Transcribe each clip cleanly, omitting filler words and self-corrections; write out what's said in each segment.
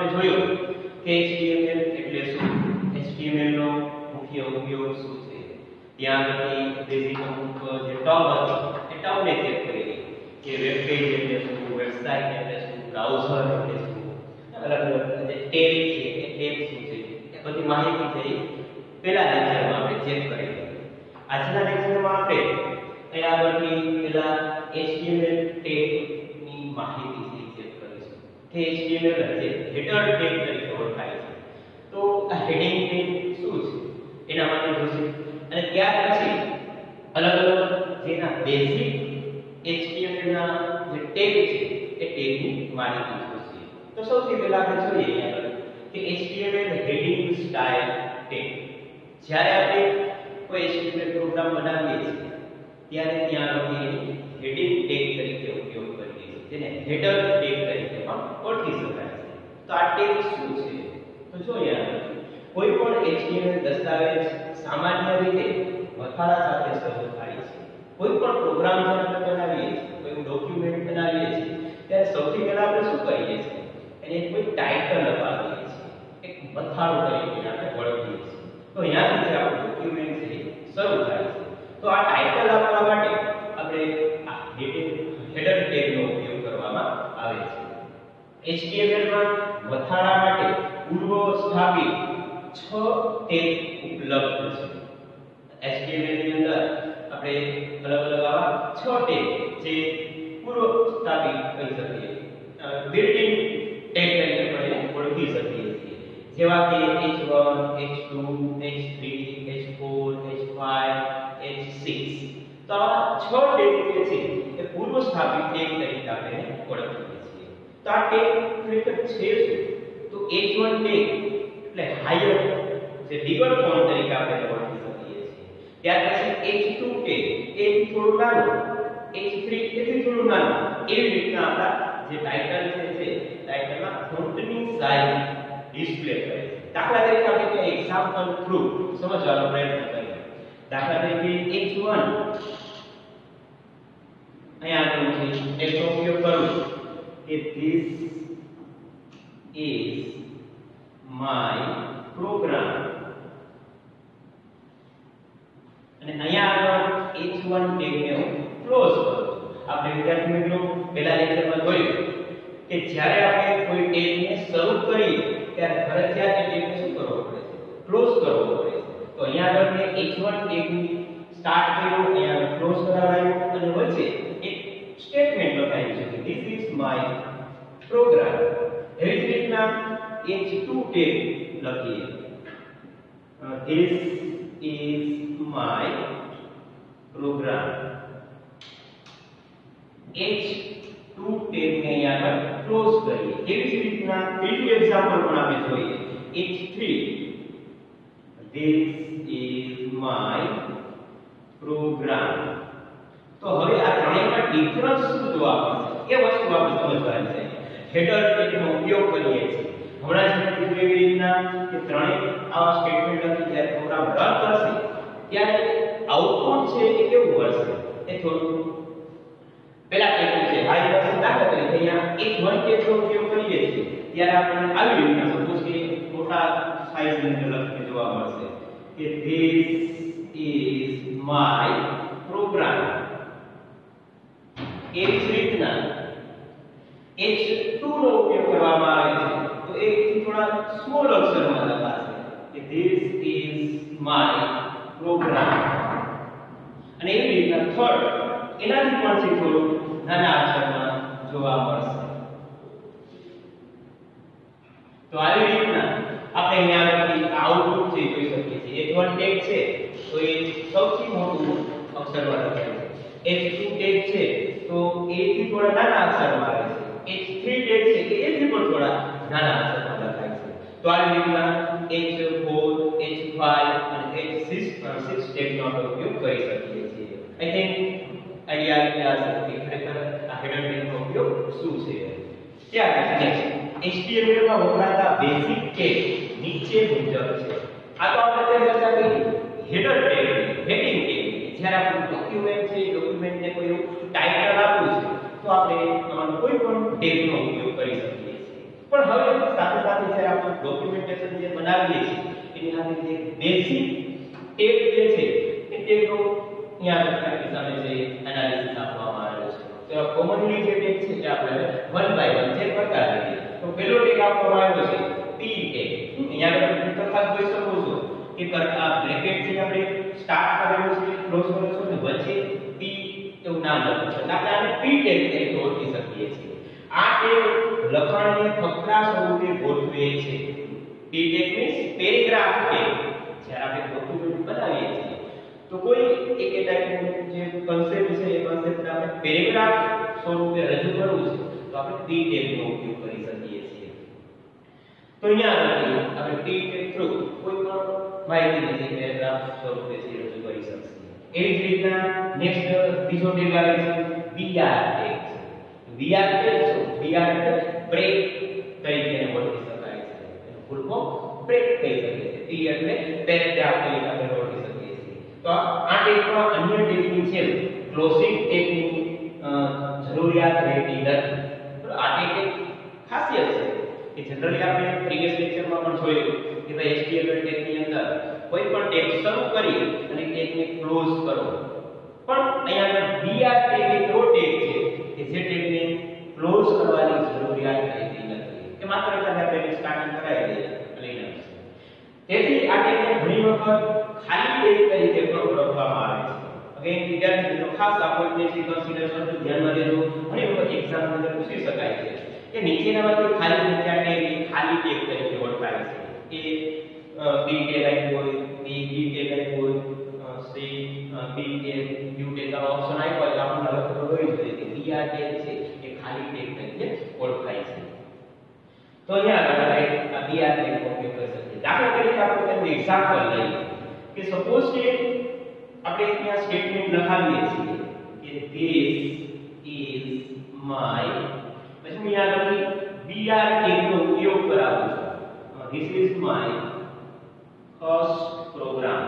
આપણે જોયું કે HTML એટલે શું, HTML નો મુખ્ય ઉપયોગ શું છે, ત્યાં પછી બેઝિક અમુક જે ટર્મ હતી એ ટર્મને ચેક કરી કે વેબ પેજ એટલે શું, વેબસાઇટ એટલે શું, બ્રાઉઝર એટલે શું, અલગ અલગ જે ટેબ છે એ ટેબ શું છે, એ બધી માહિતી છે પહેલા લેક્ચરમાં આપણે ચેક કરી. આજના લેક્ચરમાં આપણે અહીંયા આગળથી પહેલા HTML ટેગની માહિતી ચેક કરીશું કે HTML છે હેડર ટેગ તરીકે ઓળખાય છે. તો આ હેડિંગ ટેગ શું છે એના માટે જોઈશું, અને ત્યાર પછી અલગ અલગ જેના બેઝિક HTML ના જે ટેગ છે એ ટેગની માહિતી જોઈશે. તો સૌથી પહેલા આપણે જોઈએ અહીંયા કે HTML હેડિંગ સ્ટાઇલ ટેગ. જ્યારે આપણે કોઈ HTML પ્રોગ્રામ બનાવીએ છીએ ત્યારે ત્યાં આપણે હેડિંગ ટેગ તરીકે ઉપયોગ કરીએ છીએ, જેને હેડર ટેગ તરીકે પણ ઓળખી શકાય છે. તો આ ટેગ શું છે તો જોઈએ, કોઈ પણ HTML દસ્તાવેજ સામાન્ય રીતે વખારા સાથે શરૂ થાય છે. કોઈ પણ પ્રોગ્રામ જે આપણે બનાવીએ છીએ, કોઈ ડોક્યુમેન્ટ બનાવીએ છીએ ત્યારે સૌથી પહેલા આપણે શું કરીએ છીએ, એને કોઈ ટાઇટલ અપાવીએ છીએ, એક વખારો તરીકે આપણે ઓળખીએ છીએ. તો અહીંયાથી આપણું ડોક્યુમેન્ટ છે શરૂ થાય છે. તો આ ટાઇટલ આપવા માટે આપણે આ હેડર ટેગનો ઉપયોગ કરવામાં આવે છે. HTML માં વખારા માટે પૂર્વ સ્થાપિત 6 ટેગ ઉપલબ્ધ છે. HTML ની અંદર આપણે અલગ અલગ આવા 6 ટેગ જે પૂર્વ સ્થાપિત કરી શકીએ, બિલ્ટ-ઇન ટેગ તરીકે આપણે ઓળખી શકીએ છીએ, જેવા કે H1, H2, H3, H4, H5, H6. તો આ 6 ટેગ જે છે એ પૂર્વ સ્થાપિત ટેગ તરીકે આપણે ઓળખીએ છીએ. તો આ ટેગ ખરેખર છે શું, તો H1 ટેગ એટલે હાયર જે બિગર ફોન્ટ તરીકે આપણે ઓળખી શકીએ છીએ. ત્યાર પછી H2 ટેગ એ થોડું નાનું, H3 એથી થોડું નાનું. એવી રીતના આપણા જે ટાઇટલ છે ટાઇટલના ફોન્ટની સાઈઝ ડિસ્પ્લે કરે છે. દાખલા તરીકે આપણે એક એક્ઝામ્પલ થ્રુ સમજવાનો પ્રયત્ન કરીએ. દાખલા તરીકે H1 અહીંયા આપ્યું છે, એનો ઉપયોગ કરું કે this is my program, અને અહીંયા આગળ H1 ટેગને હું ક્લોઝ કરું. આપણે વિદ્યાર્થી મિત્રો પહેલા લેક્ચરમાં જોયું કે જ્યારે આપણે કોઈ ટેગને શરૂ કરીએ ત્યારે ફરજિયાત એ ટેગને શું કરવો પડે છે, ક્લોઝ કરવો પડે છે. તો અહીંયા આગળ મેં H1 ટેગની સ્ટાર્ટ કર્યું, અહીંયા ક્લોઝ કરાવ્યું, અને વચ્ચે એક સ્ટેટમેન્ટ લખાયું છે કે this is my program. એવી જ રીતના H2 ટેગ લખીએ, this is my program. H2 ટેગને અહીંયા આગળ ક્લોઝ કરીએ. એવી જ રીતના બીજું એક્ઝામ્પલ પણ આપણે જોઈએ, H3, this is my program. તો હવે આ ત્રણેયમાં ડિફરન્સ શું જોવા મળે છે એ વસ્તુ આપણે સમજવાની છે. હેડર ટેગનો ઉપયોગ કરીએ છીએ, હમણાં જ મેં કીધું એવી રીતના કે ત્રણેય આવા સ્ટેટમેન્ટ લખી જ્યારે પ્રોગ્રામ રન કરશે ત્યારે આઉટપુટ છે એ કેવું મળશે, એ થોડું પહેલા ટેગનું છે હાઈ રહેશે. દાખલા તરીકે અહીંયા H1 ટેગનો ઉપયોગ કરીએ છીએ ત્યારે આપણને આવી રીતના સપોઝ કે મોટા સાઈઝની અંદર લખીને જોવા મળશે કે this is my program. એવી જ રીતના H2 નો ઉપયોગ કરવામાં આવે છે તો એ થોડા સ્મોલ અક્ષરમાં લખાશે કે this is my program. અને એવી રીતના થર્ડ એનાથી પણ છે થોડું નાના અક્ષરમાં જોવા મળશે. તો આવી રીતના આપણે અહીંયા આગળ આઉટપુટ છે જોઈ શકીએ છીએ. H1 ટેગ છે તો એ સૌથી મોટું અક્ષરમાં લખાય છે. H2 ટેગ છે તો એ થી થોડા નાના અક્ષરમાં આવે છે. H3 ટેગ છે કે એથી પણ થોડા નાના અક્ષરમાં લખાય છે. તો આવી રીતના H4, H5 અને H6 ટેગનો ઉપયોગ કરી શકીએ છીએ. આઈ થિંક આઈડિયા આવી છે કે ખરેખર આ હેડર ટેગનો ઉપયોગ શું છે. ત્યાર પછી HTML માં વપરાતા બેઝિક ટેગ નીચે મુજબ છે. આ તો આપણે ચર્ચા કરી હેડર ટેગ, હેડિંગ ટેગ. જ્યારે આપણું ડોક્યુમેન્ટ છે, ડોક્યુમેન્ટને કોઈ એવું ટાઇટલ આપવું છે તો આપણે આમાં કોઈ પણ ટેગનો ઉપયોગ કરી શકીએ છીએ. પણ હવે સાથે સાથે જ્યારે આપણે ડોક્યુમેન્ટેશન જે બનાવીએ છીએ એની સાથે જે બેસિક ટેગ જે છે એ ટેગનો અહીંયા આપણી સામે જે એનાલિસિસ આપવામાં આવ્યો છે તો કોમનલી જે ટેગ છે એ આપણે વન બાય વન ચેક કરતા રહીએ તો પહેલો ટેગ આપવામાં આવ્યો છે પી ટેગ અહીંયા આપણે ખાસ જોઈ શકો છો કે આ બ્રેકેટ છે આપણે સ્ટાર્ટ કરેલું છે ક્લોઝ કરેલું છે અને વચ્ચે પી એવું નામ લખ્યું છે એટલે આપણે આને પી ટેગ તરીકે ઓળખી શકીએ છીએ આ ટેગ લખાણને ફકરા સ્વરૂપે ગોઠવે છે P tag means paragraph tag જ્યારે આપણે ડોક્યુમેન્ટ બનાવીએ છીએ તો કોઈ એક ટાઈપનું જે કન્સેપ્ટ છે એ કન્સેપ્ટ આપણે પેરેગ્રાફ સ્વરૂપે રજૂ કરવું છે તો આપણે પી ટેગનો ઉપયોગ કરી શકીએ છીએ તો અહીંયા આપણે પી ટેગ થ્રુ કોઈ પણ માહિતીને જે પેરેગ્રાફ સ્વરૂપે રજૂ કરી શકીએ એવી જ રીતના નેક્સ્ટ બીજો ટેગ આવે છે બીઆર ટેગ બીઆર ટેગ શું બીઆર એટલે બ્રેક તરીકે ઓળખી શકાય છે એનો ફૂલ ફોર્મ બ્રેક કહી શકીએ છીએ પી એટલે પેરેગ્રાફ તરીકે આપણે ઓળખી શકીએ છીએ તો આ ટેગમાં અન્ય ટેગની છે ક્લોઝિંગ ટેગની જરૂરિયાત રહેતી નથી તો આ ટેગ એક ખાસિયત છે કે જનરલી આપણે પ્રીવિયસ લેક્ચરમાં પણ જોયું કે ભાઈ HTML ટેગની અંદર કોઈ પણ ટેગ શરૂ કરી અને ટેગને ક્લોઝ કરો પણ અહીંયા બીઆર ટેગ એક એવો ટેગ છે કે જે ટેગને ક્લોઝ કરવાની જરૂરિયાત રહેતી નથી કે માત્ર આપણે સ્ટાર્ટિંગ કરાવી દઈએ લઈને તેથી આ ટેગને ઘણી વખત ખાલી ટેગ તરીકે પણ ઓળખવામાં આવે છે અગેન વિદ્યાર્થી મિત્રો ખાસ આ પોઈન્ટને જે કન્સિડર કરજો ધ્યાનમાં લેજો ઘણી વખત એક્ઝામ અંદર પૂછી શકાય છે કે નીચેનામાંથી ખાલી જગ્યા ટેગ ખાલી ટેગ તરીકે ઓળખાય છે એ બી ટેગ આપ્યો હોય બી ટેગ આપ્યો હોય C B tag U tag આ ઓપ્શન આપ્યો હોય તો આપણને લખતો હોય જોઈએ કે બીઆર ટેગ છે એ ખાલી ટેગ તરીકે ઓળખાય છે તો અહીંયા આપણે આ બીઆર ટેગ નો ઉપયોગ કરી શકીએ દાખલા તરીકે આપણે તેનું એક્ઝામ્પલ લઈએ કે સપોઝ કે આપણે અહીંયા સ્ટેટમેન્ટ લખાવીએ છીએ કે ધીસ ઇઝ માય પછી હું અહીંયા લખી બીઆર ટેગ નો ઉપયોગ કરાવું છું this is my first program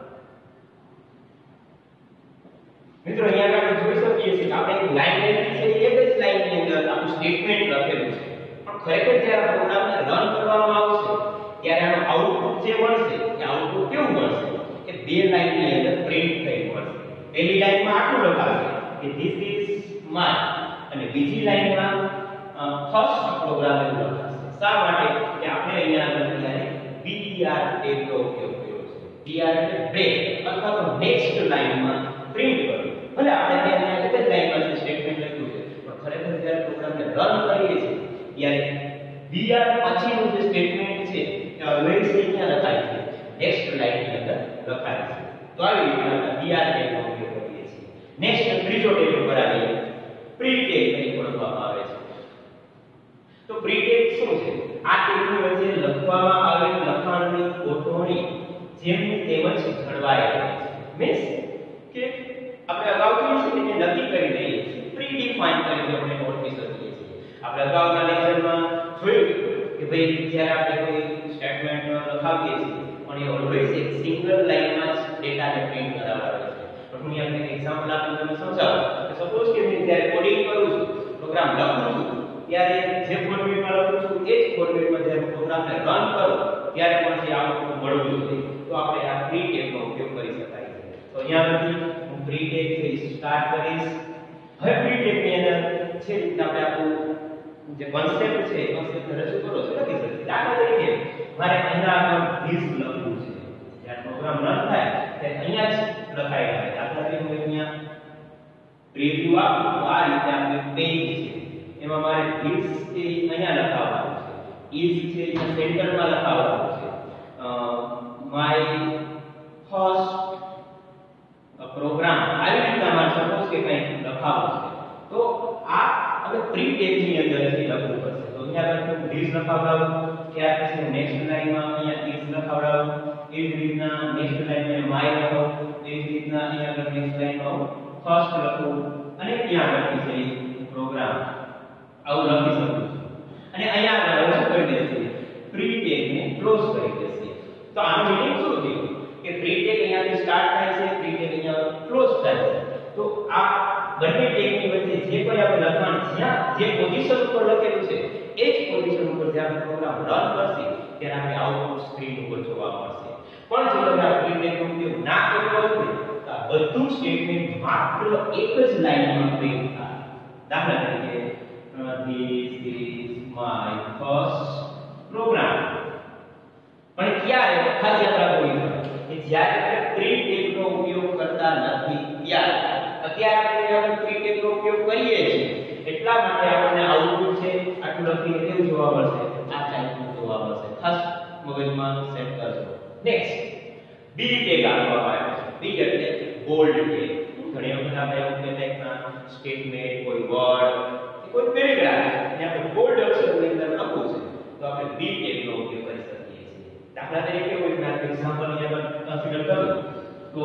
મિત્રો અહીંયા આપણે જોઈ શકીએ છીએ કે આપણે એક લાઈન લખી છે એક જ લાઈનની અંદર આપણું સ્ટેટમેન્ટ લખેલું છે પણ ખરેખર જ્યારે પ્રોગ્રામને રન કરવામાં આવશે ત્યારે આનું આઉટપુટ જે મળશે એ આઉટપુટ કેવું મળશે કે બે લાઈનની અંદર પ્રિન્ટ થઈ મળશે પહેલી લાઈનમાં આટલું લખાશે કે ધીસ ઇઝ માય અને બીજી લાઈનમાં ફર્સ્ટ પ્રોગ્રામ એવું લખાશે શા માટે કે આપણે અહીંયા આગળ બીઆર ટેગ નો ઉપયોગ કર્યો છે બીઆર એટલે બ્રેક અથવા તો નેક્સ્ટ લાઈનમાં પ્રિન્ટ કરવું ભલે આપણે ત્યાં એક જ લાઈનમાં જે સ્ટેટમેન્ટ લખ્યું છે પણ ખરેખર જ્યારે પ્રોગ્રામને રન કરીએ છીએ ત્યારે બીઆર પછીનું જે સ્ટેટમેન્ટ છે એ ઓલવેઝ અહીંયા લખાય છે નેક્સ્ટ લાઈનની અંદર લખાય છે તો આવી રીતે બીઆર ટેગ નો ઉપયોગ કરીએ છીએ નેક્સ્ટ ત્રીજો ટેગ ઉપર આવીએ પ્રી ટેગ તરીકે ઓળખવામાં આવે છે તો પ્રી ટેગ શું છે આ ટેગની વચ્ચે લખવામાં આવેલ લખાણની ગોઠવણી જેમની તેમજ જળવાઈ રહે છે મીન્સ કે આપણે અગાઉથી છે એને નક્કી કરી દઈએ છીએ પ્રી ડિફાઇન કરીને આપણે ઓળખી શકીએ છીએ આપણે અગાઉના લેક્ચરમાં જોયું કે ભાઈ જ્યારે આપણે કોઈ સ્ટેટમેન્ટ લખાવીએ છીએ પણ એ ઓલવેઝ એક સિંગલ લાઈનમાં જ ડેટાને પ્રિન્ટ કરાવવાનો છે પણ હું અહીંયા એક એક્ઝામ્પલ આપીને તમને સમજાવું કે સપોઝ કે હું જ્યારે કોડિંગ કરું છું પ્રોગ્રામ લખું છું ત્યારે જે ફોર્મેટમાં લખું છું એ જ ફોર્મેટમાં જ્યારે પ્રોગ્રામને રન કરું ત્યારે પણ જે આઉટપુટ મળવું જોઈએ તો આપણે આ પ્રી ટેગનો ઉપયોગ કરી શકાય છે તો અહીંયાથી હું પ્રી ટેગ થી સ્ટાર્ટ કરીશ હવે પ્રી ટેગની અંદર છે રીતે આપણે આપણું જે કોન્સેપ્ટ છે એ કોન્સેપ્ટને રજૂ કરો છો લખી શકીએ દાખલા તરીકે મારે અહીંયા આગળ ધીસ લખવું છે જ્યારે પ્રોગ્રામ રન થાય ત્યારે અહીંયા જ લખાઈ આવે દાખલા તરીકે હું અહીંયા પ્રિવ્યુ આપું તો આ રીતે આપણે પેજ છે એમાં મારે ધીસ એ અહીંયા લખાવવાનું છે ઇઝ છે અહીંયા સેન્ટરમાં લખાવવાનું છે માય ફર્સ્ટ પ્રોગ્રામ આવી રીતે મારે સપોઝ કે કંઈક લખાવવું છે તો આ હવે પ્રી ટેગની અંદર છે લખવું પડશે તો અહીંયા આગળ ધીસ લખાવડાવું ત્યાર પછી નેક્સ્ટ લાઈનમાં અહીંયા ઇઝ લખાવડાવું એ જ રીતના નેક્સ્ટ લાઈનમાં માય લખાવું એ જ રીતના અહીંયા આગળ નેક્સ્ટ લાઈનમાં ફર્સ્ટ લખવું અને ત્યાં આગળ છે પ્રોગ્રામ આવું લખી શકું છું અને અહીંયા આગળ શું કરી દઈશું પ્રી ટેગને ક્લોઝ કરી દઈશું તો આનો મીનિંગ શું થયું કે પ્રી ટેગ અહીંયાથી સ્ટાર્ટ થાય છે પ્રી ટેગ અહીંયા ક્લોઝ થાય છે તો આ બંને ટેગની વચ્ચે જે કોઈ આપણે લખાણ જ્યાં જે પોઝિશન ઉપર લખેલું છે એ જ પોઝિશન ઉપર જ્યારે પ્રોગ્રામ રન કરશે ત્યારે આપણે આઉટપુટ સ્ક્રીન ઉપર જોવા મળશે. પણ જો તમે આ પ્રિન્ટ ટેગનો ઉપયોગ ના કર્યો હોય તો આ બધું સ્ટેટમેન્ટ માત્ર એક જ લાઈનમાં પ્રિન્ટ થાય. દાખલા તરીકે this is my first program. પણ ક્યારે ખાસ યાદ રાખવું કે જ્યારે આપણે પ્રિન્ટ ટેગનો ઉપયોગ કરતા નથી ત્યારે અત્યારે આપણે પ્રિન્ટ ટેગનો ઉપયોગ કરીએ છીએ એટલા માટે આપણને આઉટપુટ છે આટલું લખીને કેવું જોવા મળશે, આ ટાઈપનું જોવા મળશે. ખાસ મગજમાં સેટ કરજો. નેક્સ્ટ બી ટેગ આપવામાં આવ્યો છે. બી એટલે બોલ્ડ ટેગ. ઘણી વખત આપણે એવું કહેતા કે સ્ટેટમેન્ટ કોઈ વર્ડ કોઈ પેરેગ્રાફ ને આપણે બોલ્ડ અક્ષરની અંદર લખવું છે તો આપણે બી ટેગનો ઉપયોગ કરી શકીએ છીએ. દાખલા તરીકે કોઈ એક્ઝામ્પલ અહીંયા કન્સિડર કરું તો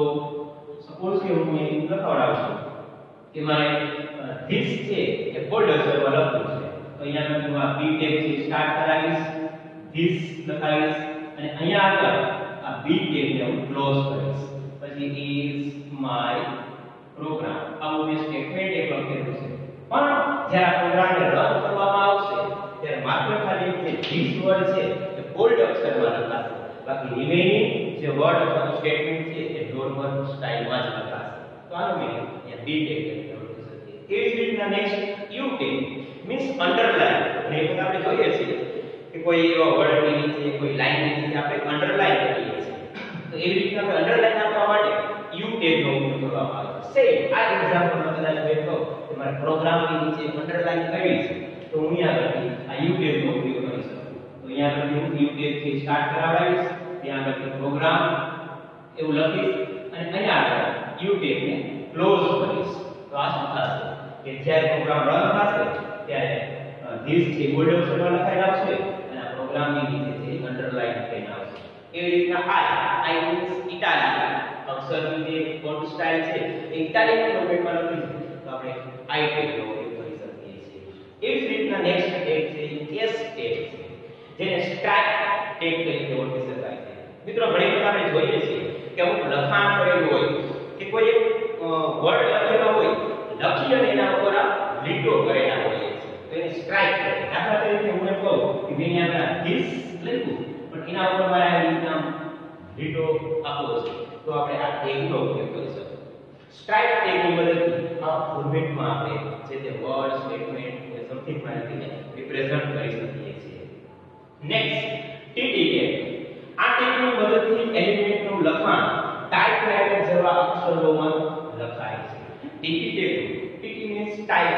સપોઝ કે હું અહીં લખાવડાવું છું કે મારે ધીસ છે એ બોલ્ડ અક્ષરમાં લખવું છે તો અહીંયા હું આ બી ટેગ થી સ્ટાર્ટ કરાવીશ, ધીસ લખાવીશ અને અહીંયા આગળ આ બી ટેગને હું ક્લોઝ કરીશ. પછી ઇઝ માય પ્રોગ્રામ આવું મેં સ્ટેટમેન્ટ એક લખેલું છે. પણ જ્યારે પ્રોગ્રામને રન કરવામાં આવશે ત્યારે માત્ર ખાલી જે ધીસ વર્ડ છે એ બોલ્ડ અક્ષરમાં લખાશે. બાકી રિમેઇનિંગ જે વર્ડ અથવા સ્ટેટમેન્ટ છે એ નોર્મલ સ્ટાઇલમાં જ લખાશે. તો આનો મીનિંગ અહીંયા બી ટેગ લખી શકીએ. એ જ રીતના next U tag means underline. અને એ આપણે જોઈએ છીએ કે કોઈ એવો વર્ડની નીચે કોઈ લાઈનની નીચે આપણે અંડરલાઇન કરીએ છીએ. તો એવી રીતના આપણે અંડરલાઇન આપવા માટે યુ ટેગનો ઉપયોગ કરવામાં આવે છે. સેમ આ એક્ઝામ્પલમાં કદાચ મેં કહું કે મારે પ્રોગ્રામની નીચે અંડરલાઇન કરવી છે તો હું અહીંયા આગળ આ યુ ટેગનો ઉપયોગ કરી શકું. તો અહીંયા આગળ હું યુ ટેગ થી સ્ટાર્ટ કરાવીશ, ત્યાં આગળ પ્રોગ્રામ એવું લખીશ અને અહીંયા આગળ યુ ટેગને ક્લોઝ કરીશ. તો આ શું થશે કે જ્યારે પ્રોગ્રામ રન થશે ત્યારે ધીસ છે બોલ્ડ અક્ષરમાં લખાયેલ આવશે અને આ પ્રોગ્રામની નીચે છે અંડરલાઇન થઈને આવશે. એવી રીતના આઈ મીન્સ ઇટાલિક અક્ષરની જે ફોન્ટ સ્ટાઇલ છે એ ઇટાલિક ફોર્મેટમાં લખી તો આપણે આઈ ટેગનો ઉપયોગ કરી શકીએ છીએ. એવી જ રીતના નેક્સ્ટ ટેગ છે એસ ટેગ છે જેને સ્ટ્રાઇક ટેગ તરીકે ઓળખી શકાય છે. મિત્રો ઘણી વખત આપણે જોઈએ છીએ કે અમુક લખાણ કરેલું હોય કે કોઈ એક વર્ડ લખેલો હોય લખી અને એના ઉપર આ લીટો કરેલા હોય છે તો એને સ્ટ્રાઇક કહે. દાખલા તરીકે હું એમ કહું કે મેં અહીંયા ધીસ લખ્યું પણ એના ઉપર મારે આ રીતના લીટો આપવો છે તો આપણે આ ટેગનો ઉપયોગ કરી શકીએ. સ્ટ્રાઇક ટેગની મદદથી આ ફોર્મેટમાં આપણે જે તે વર્ડ સ્ટેટમેન્ટ કે સમથિંગ માહિતીને રિપ્રેઝન્ટ કરી શકીએ છીએ. Next TT tag. આ ટેગની મદદથી એલિમેન્ટનું લખાણ ટાઇપરાઇટર જેવા અક્ષરોમાં લખાય છે. TT tag TT means type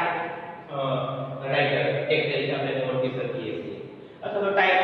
writer tag તરીકે આપણે ઓળખી શકીએ છીએ અથવા તો ટાઇપ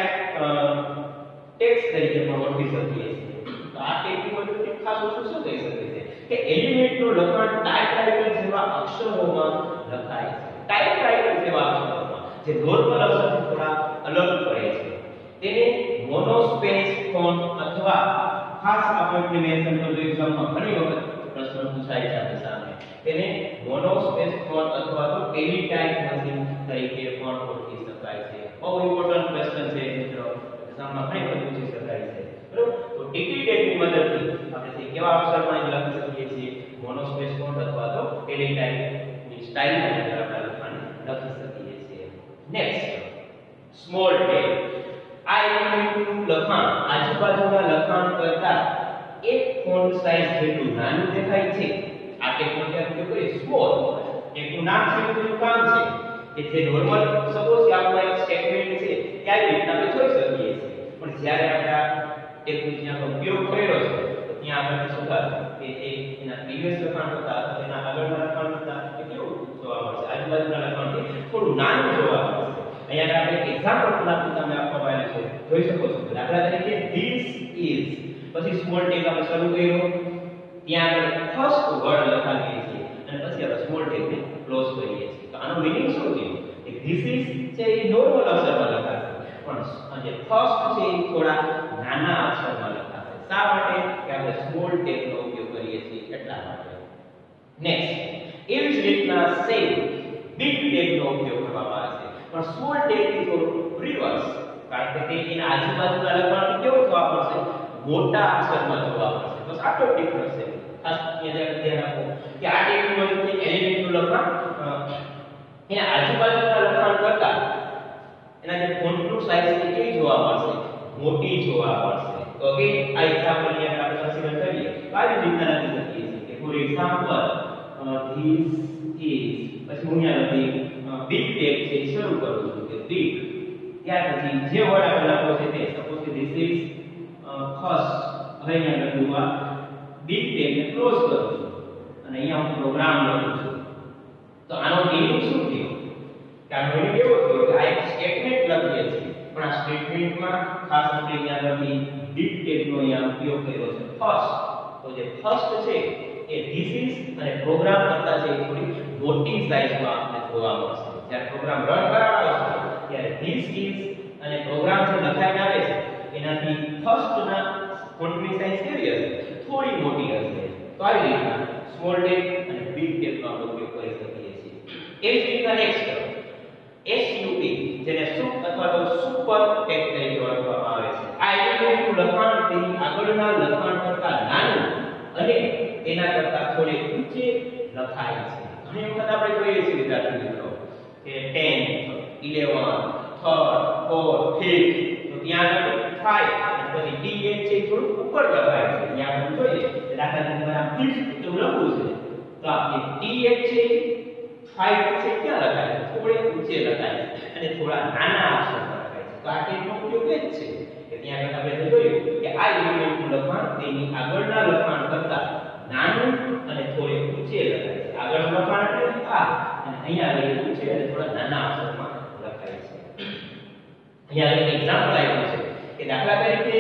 ટેક્સ્ટ તરીકે પણ ઓળખી શકીએ છીએ. તો આ ટેગની મદદથી ખાસ વસ્તુ શું થઈ શકે છે કે એલિમેન્ટનું લખાણ ટાઇપરાઇટર જેવા અક્ષરોમાં લખાય છે. ટાઇપરાઇટર જેવા અક્ષરોમાં જે નોર્મલ અક્ષરથી થોડા અલગ પડે છે તેને મોનોસ્પેસ ફોન્ટ અથવા ખાસ આપણે મેન્શન કરજો એક્ઝામમાં ઘણી વખત પ્રશ્ન પૂછાય છે આપણી સામે તેને મોનોસ્પેસ ફોન્ટ અથવા તો ટેલીટાઇપ મશીન તરીકે પણ ઓળખી શકાય છે. બહુ ઇમ્પોર્ટન્ટ ક્વેશ્ચન છે મિત્રો, એક્ઝામમાં ઘણી વખત પૂછી શકાય છે. બરોબર, તો ટીટી ટેગની મદદથી આપણે તે કેવા અક્ષરમાં લખી શકીએ છીએ મોનોસ્પેસ ફોન્ટ અથવા તો ટેલીટાઇપની સ્ટાઇલમાં આપણે લખાણ લખી શકીએ છીએ. Next small tag. આ એલિમેન્ટનું લખાણ આજુબાજુના લખાણ કરતા એક ફોન્ટ સાઇઝ જેટલું નાનું દેખાય છે. આ ટેગનો ઉપયોગ કરી સ્મોલ એકનું નામ છે એનું કામ છે કે જે નોર્મલ સપોઝ કે આપણો એક સ્ટેટમેન્ટ છે કે આવી રીતના આપણે જોઈ શકીએ છીએ પણ જ્યારે આપણે આ ટેગનો જ્યાં ઉપયોગ કર્યો છે તો ત્યાં આપણે શું થાય કે એના પ્રીવિયસ લખાણ કરતા અથવા એના આગળના લખાણ કરતા એ કેવું જોવા મળશે આજુબાજુના લખાણથી થોડું નાનું જોવા મળશે. અહીંયા આપણે એક્ઝામ્પલ તમને આપવામાં આવ્યું છે જોઈ શકો છો. દાખલા તરીકે ધીસ ઇઝ પછી સ્મોલ ટેગ આપણે શરૂ કર્યો ત્યાં આપણે ફર્સ્ટ વર્ડ લખાવીએ છીએ અને પછી આપણે સ્મોલ ટેગને ક્લોઝ કરીએ છીએ. તો આનો મીનિંગ શું છે કે ધીસ ઇઝ છે એ નોર્મલ અક્ષરમાં લખાશે પણ જે ફર્સ્ટ છે એ થોડા નાના અક્ષરમાં લખાશે. શા માટે કે આપણે સ્મોલ ટેગનો ઉપયોગ કરીએ છીએ એટલા માટે. નેક્સ્ટ એવી જ રીતના સેમ બિગ ટેગનો ઉપયોગ કરવામાં આવે છે પણ સ્મોલ ટેગથી થોડું રિવર્સ કારણ કે તે એના આજુબાજુના લખાણથી કેવું જોવા મળશે મોટા અક્ષરમાં જોવા મળશે. બસ આટલો ડિફરન્સ છે. ખાસ ધ્યાન આપો કે આ ટેકનોલોજી એલિમેન્ટનું લખાણ એના આજુબાજુના લખાણ કરતા એના જે ફોન્ટનું સાઈઝ છે કેવી જોવા મળશે, મોટી જોવા મળશે. તો અગેન આ એક્ઝામ્પલ ની આપણે કન્સિડર કરીએ તો આવી રીતના લખી શકીએ છીએ કે ફોર એક્ઝામ્પલ ધીસ ઇઝ, પછી હું અહીંયા લખી બિગ ટેગ છે શરૂ કરું છું કે બિગ, ત્યાર પછી જે વર્ડ આપણે લખવો છે તે સપોઝ કે ધીસ ઇઝ ફર્સ્ટ, હવે અહીંયા લખું આ બિગ ટેગ ને ક્લોઝ કરું છું અને અહીંયા હું પ્રોગ્રામ લખું છું. તો આનો મીનિંગ શું થયો કે આનો મીનિંગ એવો થયો કે આ એક સ્ટેટમેન્ટ લખીએ છીએ પણ આ સ્ટેટમેન્ટમાં ખાસ કરીને અહીંયા લખી બિગ ટેગ નો અહીંયા ઉપયોગ કર્યો છે ફર્સ્ટ. તો જે ફર્સ્ટ છે એ ધીસ ઇઝ અને પ્રોગ્રામ કરતા છે એ થોડી મોટી સાઈઝમાં આપણે જોવા મળશે. જ્યારે પ્રોગ્રામ રન કરાવવાનો છે ત્યારે ધીસ ઇઝ અને પ્રોગ્રામ જે લખાઈને આવે છે એનાથી ફર્સ્ટના ફોન્ટની સાઈઝ કેવી હશે, થોડી મોટી હશે. તો આવી રીતના સ્મોલ ટેગ અને બિગ ટેગ નો આપણે ઉપયોગ કરી શકીએ છીએ. એ જ રીતના નેક્સ્ટ SUP જેને સુપ અથવા તો સુપર ટેગ તરીકે ઓળખવામાં આવે છે. આ એલિમેન્ટનું લખાણ તેની આગળના લખાણ કરતા નાનું અને તેના કરતા થોડે ઊંચે લખાય છે. ઘણી વખત આપણે જોઈએ છીએ વિદ્યાર્થી મિત્રો કે 10, 11, 3, 4, 5 તો ત્યાં આગળ 5 પછી TH છે થોડું ઉપર લખાય છે. ત્યાં આપણે જોઈએ દાખલા તરીકે આ 5 તો લખવું છે તો આપણે TH છે 5 છે ક્યાં લખાય છે, થોડે ઊંચે લખાય અને થોડા નાના અક્ષરમાં લખાય છે. તો આ ટેગનો ઉપયોગ એ જ છે કે ત્યાં આગળ આપણે જોયું કે આ એલિમેન્ટનું લખાણ તેની આગળના લખાણ કરતા નાનું અને થોડે ઊંચે લખાય છે. આગળનું લખાણ એટલે આ અને અહીંયા આગળ ઊંચે અને થોડા નાના અક્ષરમાં લખાય છે. અહીંયા એક એક્ઝામ્પલ આપ્યું છે કે દાખલા તરીકે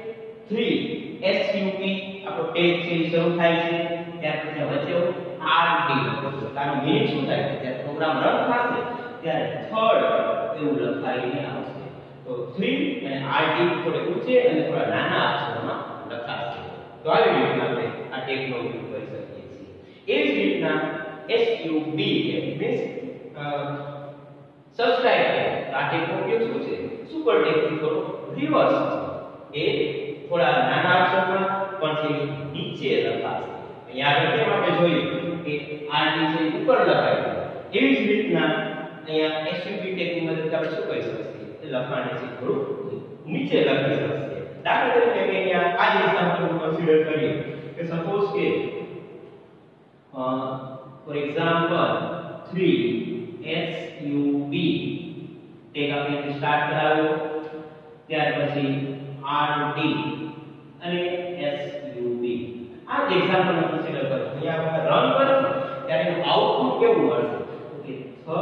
3 SUP આપણો ટેગ છે શરૂ થાય છે ત્યાર પછી વચ્ચે RD લખો. આનો મીનિંગ શું થાય છે, જ્યારે પ્રોગ્રામ રન થશે ત્યારે થર્ડ એવું લખાઈને આવશે. તો 3 અને RD થોડે ઊંચે અને થોડા નાના અક્ષરમાં લખાશે. તો આવી રીતના આપણે આ ટેગનો ઉપયોગ કરી શકીએ છીએ. એ જ રીતના SUB મીન્સ સબસ્ક્રાઇબ ટેગ. આ ટેગનો ઉપયોગ શું છે, સુપર ટેગથી થોડો રિવર્સ છે. એ થોડા નાના અક્ષરમાં પણ છે નીચે લખાશે. અહીંયા આગળ કેમ આપણે જોયું કે RD છે ઉપર લખાય છે, એવી જ રીતના અહીંયા SUB ટેગની મદદથી આપણે શું કરી શકીએ, લખાણ છે થોડું નીચે લખી શકીએ. દાખલા તરીકે અહીંયા આ જ એક્ઝામ્પલ કન્સિડર કરીએ કે સપોઝ કે ફોર એક્ઝામ્પલ 3 SUB ટેગ આપણે સ્ટાર્ટ કરાવ્યો, ત્યાર પછી RD અને SUB. આ જ એક્ઝામ્પલ કન્સિડર કરો. અહીંયા આપણે રન કરીશું ત્યારે એનું આઉટપુટ કેવું મળશે કે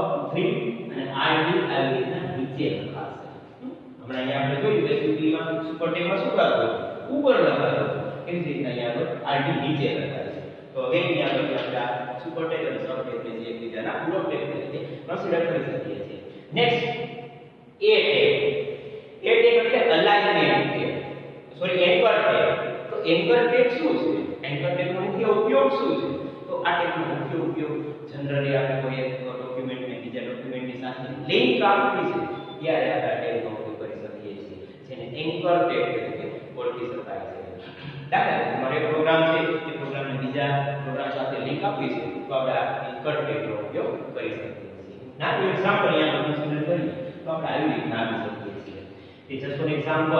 3 અને RD આવી રીતના નીચે લખાશે. હમણાં અહીંયા આપણે જોયું કે SUB માં સુપર ટેગમાં શું લખાયું, ઉપર લખાયું. એવી રીતના અહીંયા RD નીચે લખાય છે. તો હવે અહીંયા આપણે આ સુપર ટેગ અને સબ ટેગ જે એકબીજાના પૂરક ટેગ તરીકે કન્સિડર કરી શકીએ છીએ. Next A tag. A tag એટલે alignment tag, sorry anchor tag. તો એન્કર ટેગ શું છે, એન્કર ટેગનો મુખ્ય ઉપયોગ શું છે, તો આ ટેગનો મુખ્ય ઉપયોગ જનરલી આપણે કોઈ એક ડોક્યુમેન્ટને બીજા ડોક્યુમેન્ટની સાથે લિંક આપવી છે ત્યારે આ ટેગનો ઉપયોગ કરી શકીએ છીએ, જેને એન્કર ટેગ તરીકે ઓળખી શકાય છે. દાખલા તરીકે મારો એક પ્રોગ્રામ છે, એ પ્રોગ્રામને બીજા પ્રોગ્રામ સાથે લિંક આપવી છે તો આપણે આ એન્કર ટેગનો ઉપયોગ કરી શકીએ છીએ. નાનું એક્ઝામ્પલ અહીંયા કન્સિડર કરીએ તો આપણે આવી રીતના આપી શકીએ છીએ કે just for example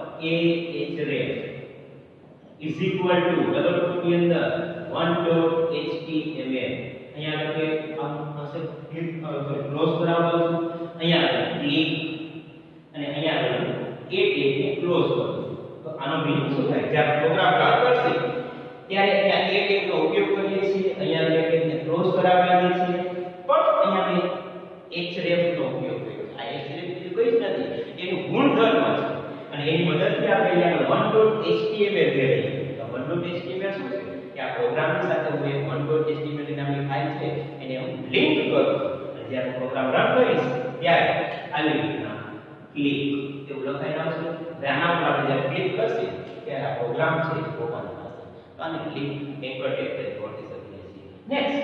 ahref is equal to double કોટની અંદર 1.html. અહીંયા આપણે આમ હશે ક્લોઝ કરાવવાનું છું, અહીંયા આપણે ક્લિક અને અહીંયા આપણે a ટેગને ક્લોઝ કરશું. તો આનો મીનિંગ શું થાય, જ્યારે પ્રોગ્રામ રન કરશે ત્યારે અહીંયા a ટેગનો ઉપયોગ કરીએ છીએ, અહીંયા a ટેગને ક્લોઝ કરાવીએ છીએ, પણ અહીંયા આપણે href નો ઉપયોગ કર્યો. આ href એટલે કોઈ જ નથી, એનું ગુણધર્મ છે અને એની મદદથી આપણે અહીંયા 1.html કરીએ. તો 1.html શું છે કે આ પ્રોગ્રામની સાથે હું એક 1.html નામની ફાઇલ છે એને હું લિંક કરું અને જ્યારે પ્રોગ્રામ રન કરીશ ત્યારે આવી રીતના ક્લિક એવું લખાઈને આવશે. આના પર આપણે જ્યારે ક્લિક કરશું ત્યારે આ પ્રોગ્રામ છે એ ઓપન થશે. તો આને ક્લિક એન્કર ટેગ તરીકે ઓળખી શકીએ છીએ. નેક્સ્ટ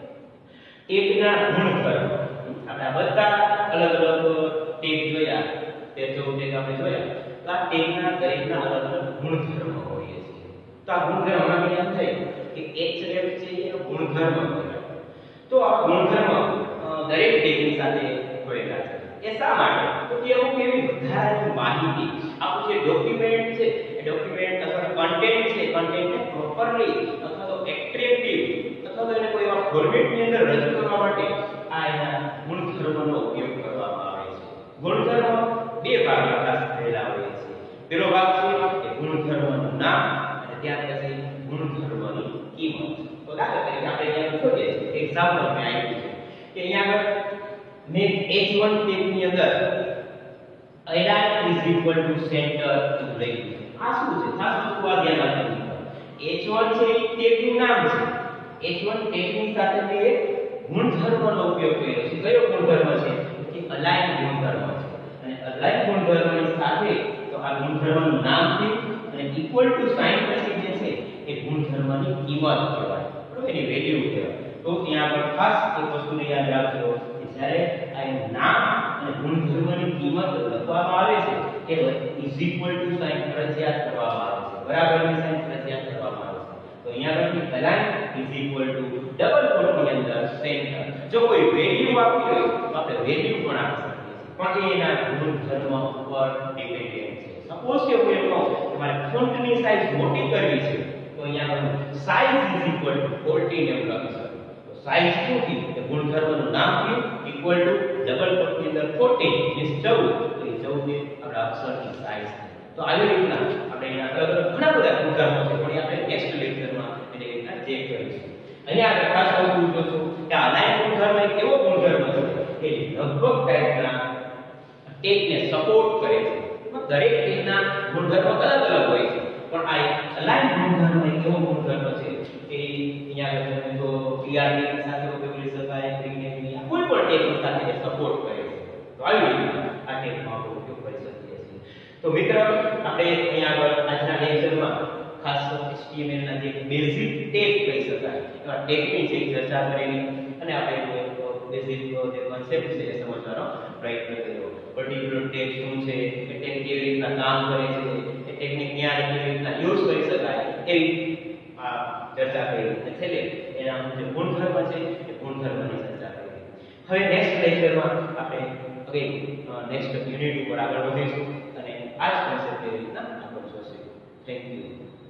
ટેગના ગુણધર્મ. આપણે બધા અલગ અલગ ટેગ જોયા, તે જો ટેગ આપણે જોયા તો આ ટેગના દરેકના અલગ અલગ ગુણધર્મ હોય છે. તો આ ગુણધર્મ આપણે એમ થાય કે href છે એનો ગુણધર્મ કહેવાય. તો આ ગુણધર્મ દરેક ટેગની સાથે જોડેલા છે. એ શા માટે? તો કે અમુક એવી વધારાની માહિતી આપણું જે ડોક્યુમેન્ટ છે એ ડોક્યુમેન્ટ અથવા કન્ટેન્ટ છે કન્ટેન્ટને પ્રોપરલી અથવા તો એટ્રેક્ટિવ અથવા તો એને કોઈ એવા ફોર્મેટની અંદર રજૂ કરવા માટે આ એના ગુણધર્મનો ઉપયોગ કરવામાં આવે છે. ગુણધર્મ બે ભાગમાં ખાસ થયેલા હોય છે. પહેલો ભાગ છે કે ગુણધર્મનું નામ અને ત્યાર પછી ગુણધર્મની કિંમત. તો દાખલા તરીકે આપણે અહીંયા જોઈએ એક્ઝામ્પલ મેં આપ્યું છે કે અહીંયા આગળ મેં h1 ટેગની અંદર align is equal to center એવું લખ્યું છે. આ શું છે? ખાસ વસ્તુ આ ધ્યાન રાખવાની છે. h1 છે એ ટેગનું નામ છે. h1 ટેગની સાથે મેં એક ગુણધર્મનો ઉપયોગ કર્યો છે. કયો ગુણધર્મ છે? કે align ગુણધર્મ છે. અને align ગુણધર્મની સાથે તો આ ગુણધર્મનું નામ છે અને equal to સાઇન પછી જે છે એ ગુણધર્મની કિંમત કહેવાય. બરોબર, એની વેલ્યુ કહેવાય. તો ત્યાં આગળ ખાસ એક વસ્તુને યાદ રાખજો કે જ્યારે આ એનું નામ અને ગુણધર્મની કિંમત લખવામાં આવે છે એ ઇઝ ઇક્વલ ટુ સાઇન ફરજિયાત કરવામાં આવે છે. બરાબરની સાઇન ફરજિયાત કરવામાં આવે છે. તો અહીંયા આગળથી align is equal to double કોટની અંદર સેન્ટર. જો કોઈ વેલ્યુ આપી હોય તો આપણે વેલ્યુ પણ આપી શકીએ છીએ, પણ એ એના ગુણધર્મ ઉપર ડિપેન્ડન્ટ છે. સપોઝ કે હું એમ કહું કે મારે ફોન્ટની સાઈઝ મોટી કરવી છે તો અહીંયા આગળ સાઈઝ ઇઝ ઇક્વલ ટુ 14 એવું લખી શકું. તો સાઈઝ શું થયું? કે ગુણધર્મનું નામ થયું ઇક્વલ ટુ ડબલ કોટની અંદર 14 મીન્સ 14. તો એ 14 એ આપણા અક્ષરની સાઈઝ છે. તો આવી રીતના આપણે એના અલગ અલગ ઘણા બધા ગુણધર્મો છે પણ આપણે નેક્સ્ટ લેક્ચરમાં એને રીતના ચેક કરીશું. અહીંયા આપણે ખાસ વસ્તુ જોશું કે અલાઇન ગુણધર્મ એક એવો ગુણધર્મ છે કે લગભગ ટાઈપના ટેગને સપોર્ટ કરે છે. દરેક ટેગના ગુણધર્મો અલગ અલગ હોય છે પણ આ અલાઇન ગુણધર્મ એક એવો ગુણધર્મ છે કે અહીંયા આગળ જો PRD સાથે ઉપયોગ કરી શકાય, પ્રીનેમી કોઈ પણ ટેગ સાથે સપોર્ટ કરે છે. તો આવી રીતે આ ટેગનો આપણે ઉપયોગ કરી શકીએ છીએ. તો મિત્ર, આપણે અહીંયા આગળ આજના લેક્ચરમાં ખાસ HTML ના જે બેઝિક ટેગ કહી શકાય એવા ટેગની છે ચર્ચા કરેલી અને આપણે બેઝિક જે કોન્સેપ્ટ છે એ સમજવાનો પ્રયત્ન કર્યો. પર્ટિક્યુલર ટેગ શું છે, એ ટેગ કેવી રીતના કામ કરે છે, એ ટેગને ક્યારે કેવી રીતના યુઝ કરી શકાય એવી આ ચર્ચા કરી. અને છેલ્લે એના જે ગુણધર્મ છે એ ગુણધર્મની ચર્ચા કરી. હવે નેક્સ્ટ લેક્ચરમાં આપણે અગેન નેક્સ્ટ યુનિટ ઉપર આગળ વધીશું અને આ જ કોન્સેપ્ટ કેવી રીતના આગળ જોઈશું. Thank you.